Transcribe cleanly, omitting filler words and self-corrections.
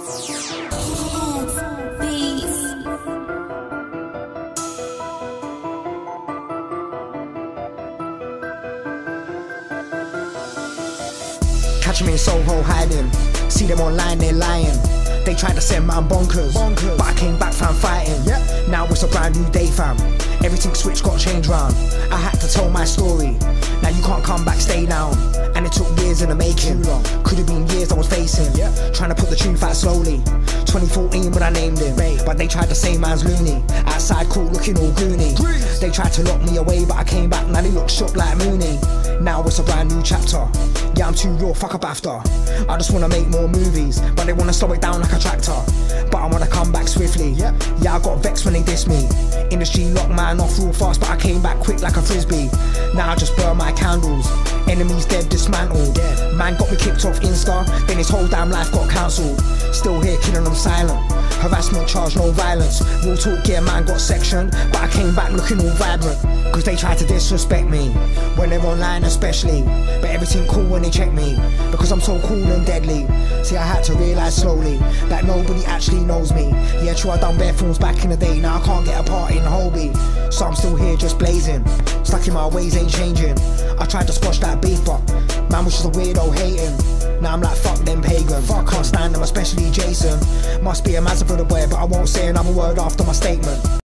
Catch me in Soho hiding, see them online, they're lying. They tried to send man bonkers, but I came back fam fighting. Now it's a brand new day fam, everything switched, got changed round. I had to tell my story, now you can't come back, stay down. And it took years in the making, could have been years I was facing, trying to put the truth out slowly. 2014 when I named him, but they tried to say man's loony. Outside court looking all goony. They tried to lock me away, but I came back, now they look shook like Mooney. Now it's a brand new chapter, yeah I'm too raw, fuck up after. I just wanna make more movies, but they wanna slow it down like a tractor. But I wanna come back swiftly, yeah I got vexed when they diss me. Industry locked man off real fast, but I came back quick like a frisbee. Now I just burn my candles, enemies dead, dismantled. Man got me kicked off Insta, then his whole damn life got cancelled. Still here killing them silent, harassment charge, no violence. Real talk, yeah man got sectioned, but I came back looking all vibrant. Cause they tried to disrespect me, when they're online especially. But everything cool when they check me, because I'm so cool and deadly. See I had to realise slowly, that nobody actually knows me. Yeah true I done bare films back in the day, now I can't get a part in Hobie. So I'm still here just blazing, stuck in my ways ain't changing. I tried to squash that beef but man was just a weirdo hating. Now I'm like fuck them pagan, can't stand them especially Jason. Must be a massive for the boy, but I won't say another word after my statement.